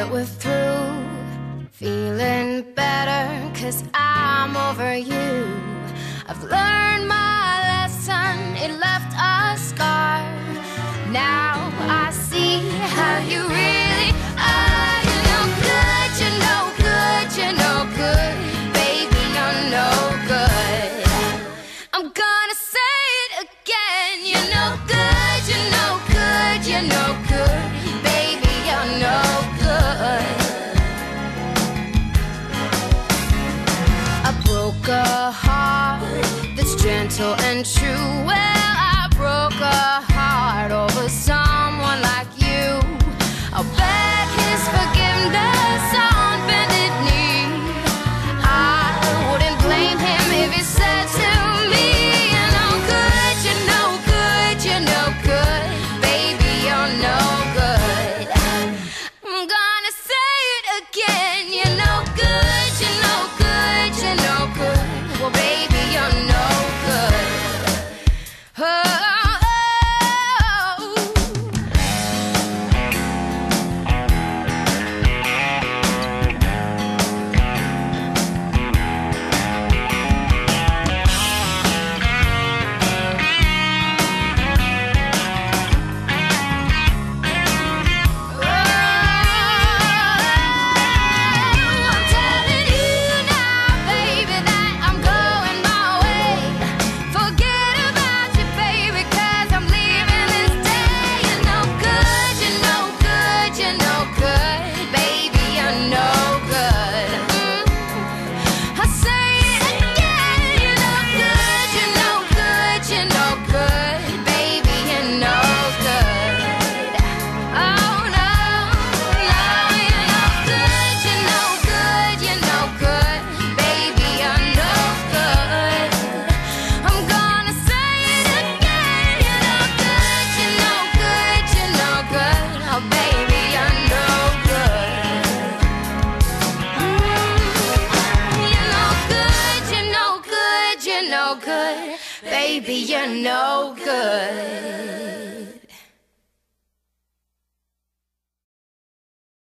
that we're through, feeling better, 'cause I'm over you. I've learned my lesson, it left a scar. Now I see how you really are. You're no good, you're no good, you're no good. Baby, you're no good. I'm gonna say it again. You're no good, you're no good, you're no good. Baby, you're no good. I broke a heart that's gentle and true. Well, I broke a heart over someone like you. I'll beg his forgiveness on bended knee. I wouldn't blame him if he said to me, you're no good, you're no good, you're no good. Baby, you're no good. I'm gonna say it again. You're no good, you're no good, you're no good. Well, baby, you're no good. Oh. Baby, you're no good.